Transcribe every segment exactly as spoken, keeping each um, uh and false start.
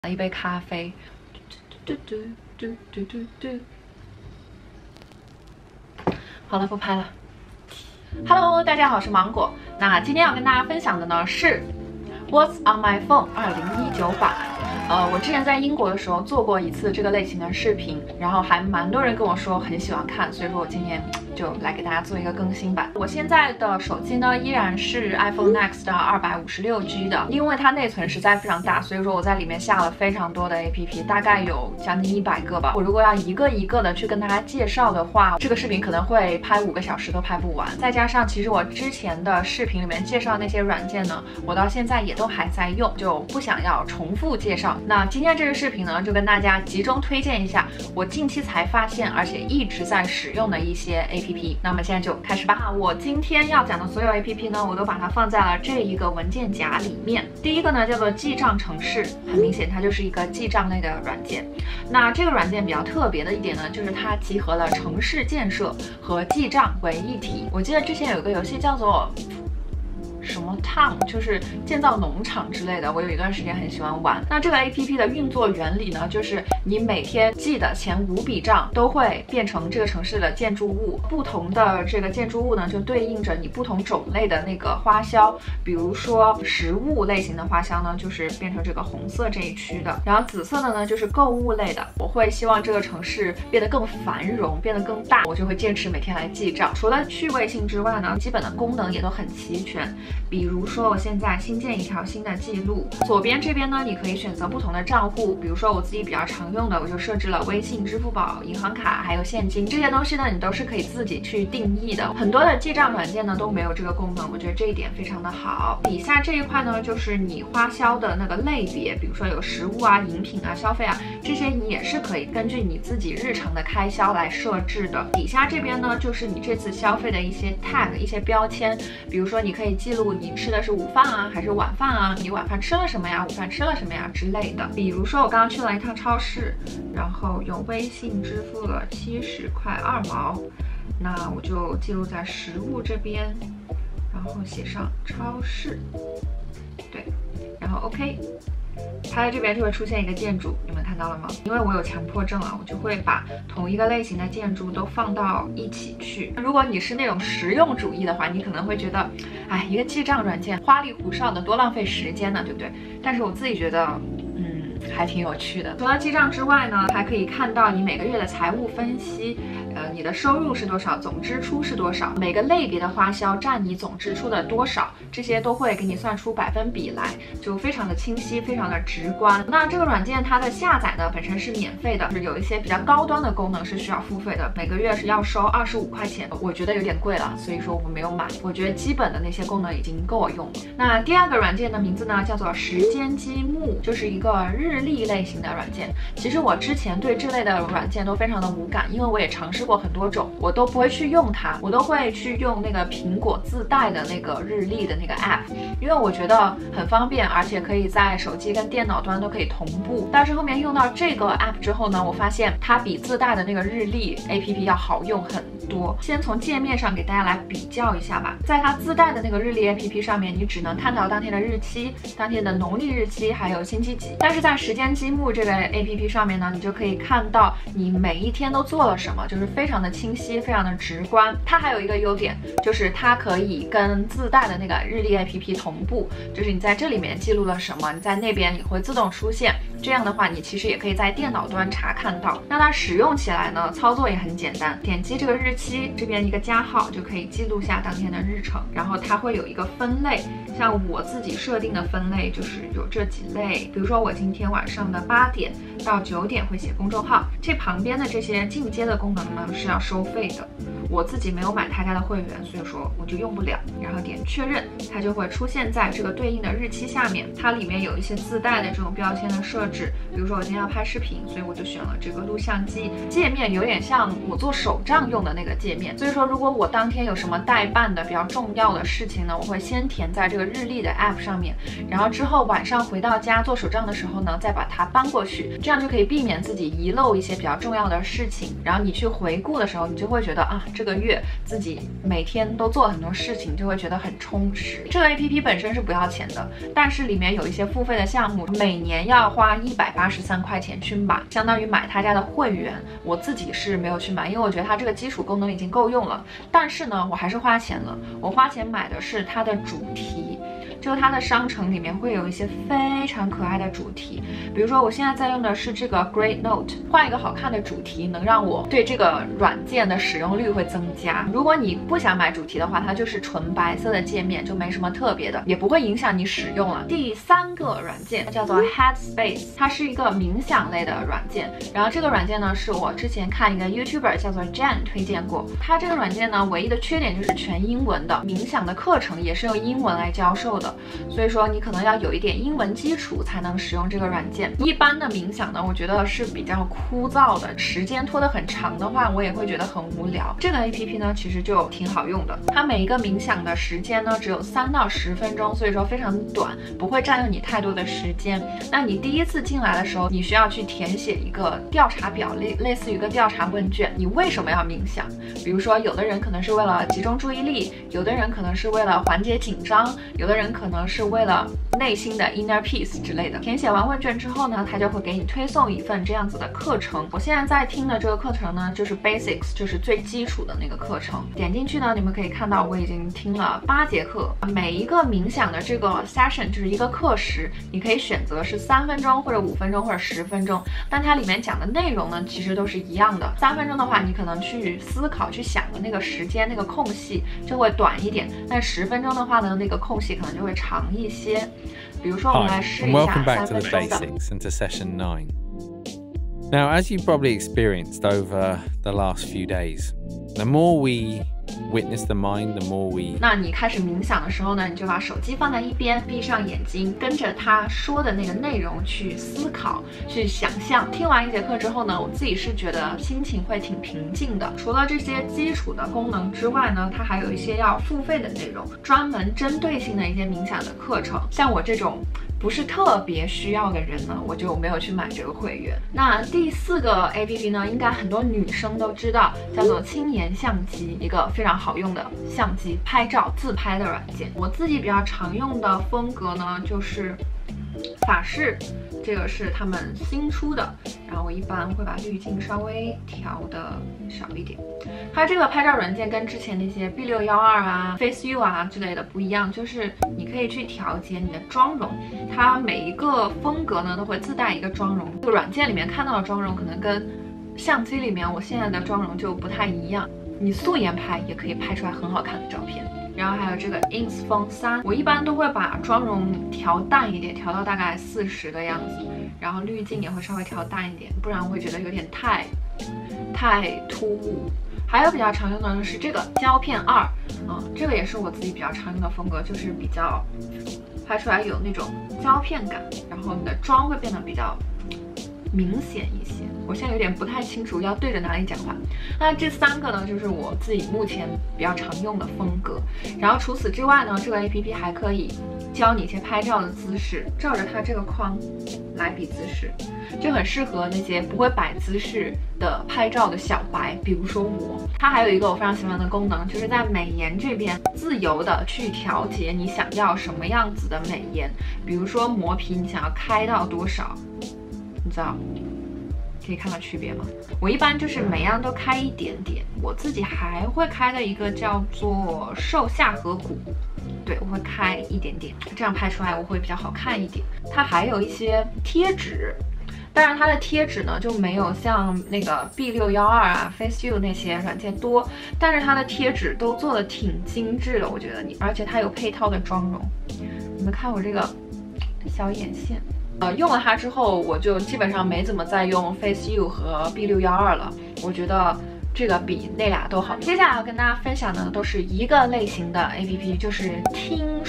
一杯咖啡。嘟嘟嘟嘟嘟嘟。好了，不拍了。Hello， 大家好，我是芒果。那今天要跟大家分享的呢是 What's on my phone 二零一九版。呃，我之前在英国的时候做过一次这个类型的视频，然后还蛮多人跟我说很喜欢看，所以说我今天就来给大家做一个更新版。我现在的手机呢依然是 iPhone X 的二百五十六 G 的，因为它内存实在非常大，所以说我在里面下了非常多的 A P P， 大概有将近一百个吧。我如果要一个一个的去跟大家介绍的话，这个视频可能会拍五个小时都拍不完。再加上其实我之前的视频里面介绍那些软件呢，我到现在也都还在用，就不想要重复介绍。那今天这个视频呢，就跟大家集中推荐一下我近期才发现而且一直在使用的一些 A P P。那么现在就开始吧。我今天要讲的所有 A P P 呢，我都把它放在了这一个文件夹里面。第一个呢叫做记账程式，很明显它就是一个记账类的软件。那这个软件比较特别的一点呢，就是它集合了城市建设和记账为一体。我记得之前有一个游戏叫做什么 town， 就是建造农场之类的，我有一段时间很喜欢玩。那这个 A P P 的运作原理呢，就是你每天记的前五笔账都会变成这个城市的建筑物，不同的这个建筑物呢，就对应着你不同种类的那个花销。比如说食物类型的花销呢，就是变成这个红色这一区的，然后紫色的呢就是购物类的。我会希望这个城市变得更繁荣，变得更大，我就会坚持每天来记账。除了趣味性之外呢，基本的功能也都很齐全。比如说我现在新建一条新的记录，左边这边呢，你可以选择不同的账户，比如说我自己比较常用的，我就设置了微信、支付宝、银行卡还有现金，这些东西呢你都是可以自己去定义的。很多的记账软件呢都没有这个功能，我觉得这一点非常的好。底下这一块呢就是你花销的那个类别，比如说有食物啊、饮品啊、消费啊，这些你也是可以根据你自己日常的开销来设置的。底下这边呢就是你这次消费的一些 tag 一些标签，比如说你可以记录你吃的是午饭啊还是晚饭啊，你晚饭吃了什么呀，午饭吃了什么呀之类的。比如说我刚刚去了一趟超市，然后用微信支付了七十块二毛，那我就记录在食物这边，然后写上超市，对，然后 OK。它在这边就会出现一个建筑，你们看到了吗？因为我有强迫症啊，我就会把同一个类型的建筑都放到一起去。如果你是那种实用主义的话，你可能会觉得，哎，一个记账软件花里胡哨的，多浪费时间呢，对不对？但是我自己觉得，嗯，还挺有趣的。除了记账之外呢，还可以看到你每个月的财务分析，呃，你的收入是多少，总支出是多少，每个类别的花销占你总支出的多少，这些都会给你算出百分比来，就非常的清晰，非常的直观。那这个软件它的下载呢本身是免费的，就是有一些比较高端的功能是需要付费的，每个月是要收二十五块钱，我觉得有点贵了，所以说我没有买。我觉得基本的那些功能已经够我用了。那第二个软件的名字呢叫做时间积木，就是一个日历类型的软件。其实我之前对这类的软件都非常的无感，因为我也尝试过很多种，我都不会去用它，我都会去用那个苹果自带的那个日历的那个 app， 因为我觉得很方便，而且可以在手机跟电脑端都可以同步。但是后面用到这个 app 之后呢，我发现它比自带的那个日历 A P P 要好用很多。先从界面上给大家来比较一下吧。在它自带的那个日历 A P P 上面，你只能看到当天的日期、当天的农历日期还有星期几。但是在时间积木这个 A P P 上面呢，你就可以看到你每一天都做了什么，就是非常的清晰，非常的直观。它还有一个优点，就是它可以跟自带的那个日历 A P P 同步，就是你在这里面记录了什么，你在那边也会自动出现。这样的话，你其实也可以在电脑端查看到。那它使用起来呢，操作也很简单，点击这个日期，这边一个加号就可以记录下当天的日程。然后它会有一个分类，像我自己设定的分类就是有这几类，比如说我今天晚上的八点到九点会写公众号，这旁边的这些进阶的功能呢是要收费的。我自己没有买他家的会员，所以说我就用不了。然后点确认，它就会出现在这个对应的日期下面。它里面有一些自带的这种标签的设置，比如说我今天要拍视频，所以我就选了这个录像机。界面有点像我做手账用的那个界面，所以说如果我当天有什么待办的比较重要的事情呢，我会先填在这个日日历的 app 上面，然后之后晚上回到家做手账的时候呢，再把它搬过去，这样就可以避免自己遗漏一些比较重要的事情。然后你去回顾的时候，你就会觉得啊，这个月自己每天都做了很多事情，就会觉得很充实。这个 A P P 本身是不要钱的，但是里面有一些付费的项目，每年要花一百八十三块钱去买，相当于买他家的会员。我自己是没有去买，因为我觉得它这个基础功能已经够用了。但是呢，我还是花钱了。我花钱买的是它的主题。就它的商城里面会有一些非常可爱的主题，比如说我现在在用的是这个 Great Note， 换一个好看的主题，能让我对这个软件的使用率会增加。如果你不想买主题的话，它就是纯白色的界面，就没什么特别的，也不会影响你使用了。第三个软件叫做 Headspace， 它是一个冥想类的软件。然后这个软件呢，是我之前看一个 YouTuber 叫做 Jen 推荐过。它这个软件呢，唯一的缺点就是全英文的，冥想的课程也是用英文来教授的。所以说你可能要有一点英文基础才能使用这个软件。一般的冥想呢，我觉得是比较枯燥的，时间拖得很长的话，我也会觉得很无聊。这个 A P P 呢，其实就挺好用的。它每一个冥想的时间呢，只有三到十分钟，所以说非常短，不会占用你太多的时间。那你第一次进来的时候，你需要去填写一个调查表，类类似于一个调查问卷。你为什么要冥想？比如说，有的人可能是为了集中注意力，有的人可能是为了缓解紧张，有的人可能是为了内心的 inner peace 之类的。填写完问卷之后呢，他就会给你推送一份这样子的课程。我现在在听的这个课程呢，就是 basics， 就是最基础的那个课程。点进去呢，你们可以看到我已经听了八节课，每一个冥想的这个 session 就是一个课时，你可以选择是三分钟或者五分钟或者十分钟，但它里面讲的内容呢，其实都是一样的。三分钟的话，你可能去思考去想的那个时间那个空隙就会短一点，但十分钟的话呢，那个空隙可能就会长一些。比如说，我们来试一下 Hi, and welcome back to the 三分钟的。 basics and to session nine. Now, as you've probably experienced over the last few days, the more we witness the mind, the more we 那你开始冥想的时候呢，你就把手机放在一边，闭上眼睛，跟着他说的那个内容去思考，去想象。听完一节课之后呢，我自己是觉得心情会挺平静的。除了这些基础的功能之外呢，它还有一些要付费的内容，专门针对性的一些冥想的课程。像我这种不是特别需要的人呢，我就没有去买这个会员。那第四个 A P P 呢，应该很多女生都知道，叫做轻颜相机，一个非常好用的相机拍照自拍的软件。我自己比较常用的风格呢，就是法式，这个是他们新出的，然后我一般会把滤镜稍微调的少一点。它这个拍照软件跟之前那些 B 六一二 啊、Face You 啊之类的不一样，就是你可以去调节你的妆容，它每一个风格呢都会自带一个妆容。这个软件里面看到的妆容可能跟相机里面我现在的妆容就不太一样，你素颜拍也可以拍出来很好看的照片。然后还有这个 Ins Phone 三，我一般都会把妆容调淡一点，调到大概四十的样子，然后滤镜也会稍微调淡一点，不然我会觉得有点太太突兀。还有比较常用的是这个胶片二，嗯，这个也是我自己比较常用的风格，就是比较拍出来有那种胶片感，然后你的妆会变得比较明显一些。我现在有点不太清楚要对着哪里讲话。那这三个呢，就是我自己目前比较常用的风格。然后除此之外呢，这个 A P P 还可以教你一些拍照的姿势，照着它这个框来比姿势，就很适合那些不会摆姿势的拍照的小白，比如说我。它还有一个我非常喜欢的功能，就是在美颜这边自由的去调节你想要什么样子的美颜，比如说磨皮你想要开到多少，你知道可以看到区别吗？我一般就是每样都开一点点，我自己还会开的一个叫做瘦下颌骨，对，我会开一点点，这样拍出来我会比较好看一点。它还有一些贴纸，当然它的贴纸呢就没有像那个 B 六一二 啊 Face You 那些软件多，但是它的贴纸都做的挺精致的，我觉得你，而且它有配套的妆容。你们看我这个小眼线。呃，用了它之后，我就基本上没怎么再用 Face You 和 B 六一二 了。我觉得这个比那俩都好。接下来要跟大家分享的都是一个类型的 A P P， 就是听书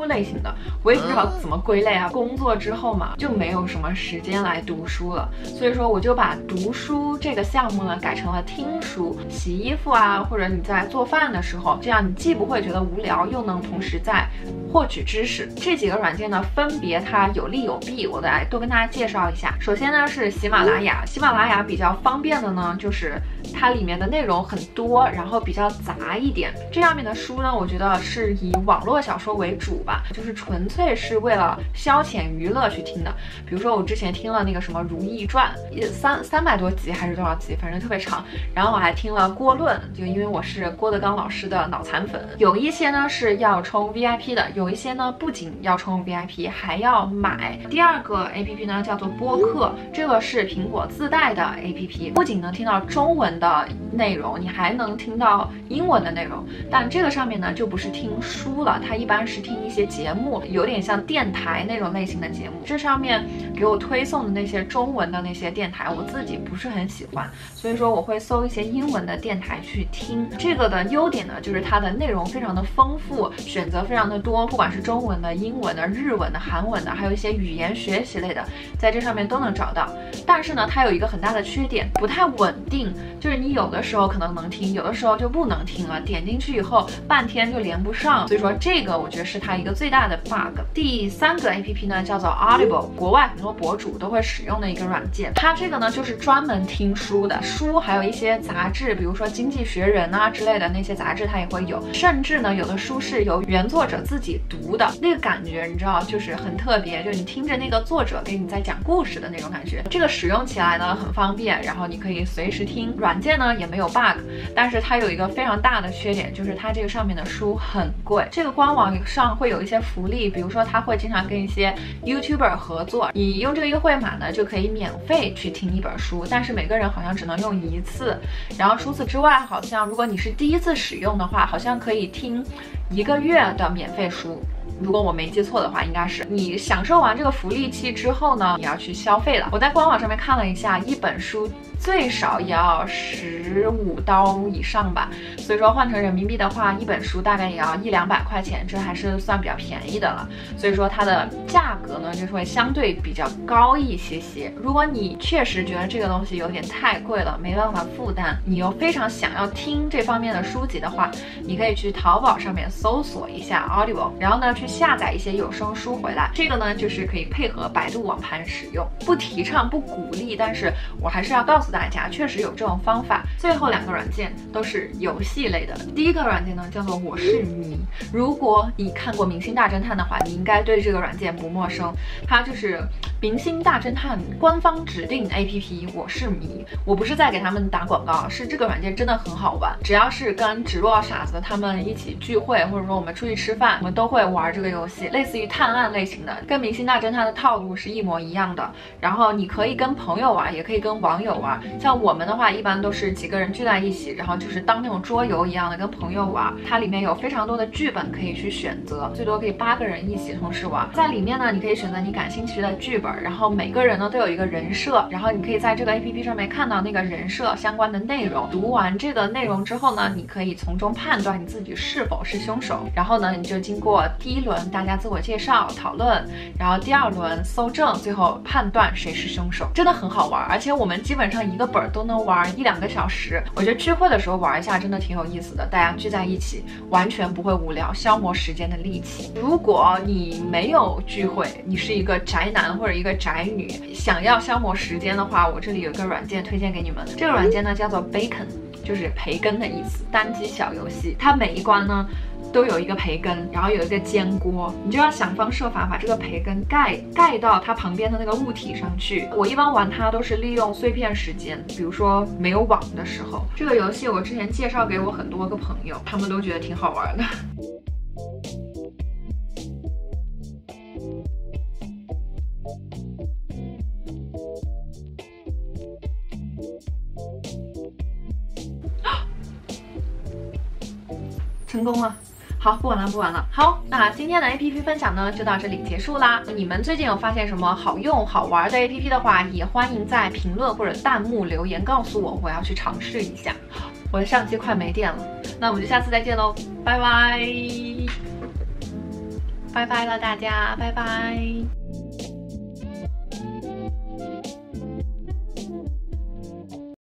书类型的，我也不知道怎么归类啊。工作之后嘛，就没有什么时间来读书了，所以说我就把读书这个项目呢改成了听书，洗衣服啊，或者你在做饭的时候，这样你既不会觉得无聊，又能同时在获取知识。这几个软件呢，分别它有利有弊，我来多跟大家介绍一下。首先呢是喜马拉雅，喜马拉雅比较方便的呢，就是它里面的内容很多，然后比较杂一点。这上面的书呢，我觉得是以网络小说为主吧，就是纯粹是为了消遣娱乐去听的。比如说我之前听了那个什么《如懿传》，三三百多集还是多少集，反正特别长。然后我还听了《郭论》，就因为我是郭德纲老师的脑残粉。有一些呢是要充 V I P 的，有一些呢不仅要充 V I P， 还要买。第二个 A P P 呢叫做播客，这个是苹果自带的 A P P， 不仅能听到中文的内容，你还能听到英文的内容。但这个上面呢就不是听书了，它一般是听一些节目，有点像电台那种类型的节目。这上面给我推送的那些中文的那些电台，我自己不是很喜欢，所以说我会搜一些英文的电台去听。这个的优点呢，就是它的内容非常的丰富，选择非常的多，不管是中文的、英文的、日文的、韩文的，还有一些语言学习类的，在这上面都能找到。但是呢，它有一个很大的缺点，不太稳定，就是你有的时候可能能听，有的时候就不能听了，点进去以后半天就连不上，所以说这个我觉得是它一个最大的 bug。第三个 A P P 呢叫做 Audible， 国外很多博主都会使用的一个软件。它这个呢就是专门听书的，书还有一些杂志，比如说《经济学人》啊之类的那些杂志它也会有，甚至呢有的书是由原作者自己读的，那个感觉你知道就是很特别，就你听着那个作者给你在讲故事的那种感觉。这个使用起来呢很方便，然后你可以随时听，软件呢也没有 bug， 但是它有一个非常大的缺点，就是它这个上面的书很贵。这个官网上会有一些福利，比如说它会经常跟一些 YouTuber 合作，你用这个优惠码呢就可以免费去听一本书，但是每个人好像只能用一次。然后除此之外，好像如果你是第一次使用的话，好像可以听一个月的免费书。如果我没记错的话，应该是你享受完这个福利期之后呢，你要去消费了。我在官网上面看了一下，一本书最少也要十五刀以上吧，所以说换成人民币的话，一本书大概也要一两百块钱，这还是算比较便宜的了。所以说它的价格呢，就是会相对比较高一些些。如果你确实觉得这个东西有点太贵了，没办法负担，你又非常想要听这方面的书籍的话，你可以去淘宝上面搜索一下 Audible， 然后呢去下载一些有声书回来。这个呢就是可以配合百度网盘使用，不提倡不鼓励，但是我还是要告诉大家，确实有这种方法。最后两个软件都是游戏类的。第一个软件呢叫做我是迷，如果你看过《明星大侦探》的话，你应该对这个软件不陌生。它就是《明星大侦探》官方指定 A P P 我是迷。我不是在给他们打广告，是这个软件真的很好玩。只要是跟直落傻子他们一起聚会，或者说我们出去吃饭，我们都会玩这个游戏，类似于探案类型的，跟《明星大侦探》的套路是一模一样的。然后你可以跟朋友玩，也可以跟网友玩。像我们的话，一般都是几个人聚在一起，然后就是当那种桌游一样的跟朋友玩。它里面有非常多的剧本可以去选择，最多可以八个人一起同时玩。在里面呢，你可以选择你感兴趣的剧本，然后每个人呢都有一个人设，然后你可以在这个 A P P 上面看到那个人设相关的内容。读完这个内容之后呢，你可以从中判断你自己是否是凶手。然后呢，你就经过第一轮大家自我介绍讨论，然后第二轮搜证，最后判断谁是凶手。真的很好玩，而且我们基本上一个本都能玩一两个小时。我觉得聚会的时候玩一下真的挺有意思的，大家聚在一起完全不会无聊，消磨时间的利器。如果你没有聚会，你是一个宅男或者一个宅女，想要消磨时间的话，我这里有一个软件推荐给你们。这个软件呢叫做 Bacon， 就是培根的意思，单机小游戏。它每一关呢都有一个培根，然后有一个煎锅，你就要想方设法把这个培根盖盖到它旁边的那个物体上去。我一般玩它都是利用碎片时间，比如说没有网的时候。这个游戏我之前介绍给我很多个朋友，他们都觉得挺好玩的。成功了。好，不玩了，不玩了。好，那今天的 A P P 分享呢就到这里结束啦。你们最近有发现什么好用好玩的 A P P 的话，也欢迎在评论或者弹幕留言告诉我，我要去尝试一下。我的相机快没电了，那我们就下次再见喽，拜拜。 拜拜了大家，拜拜。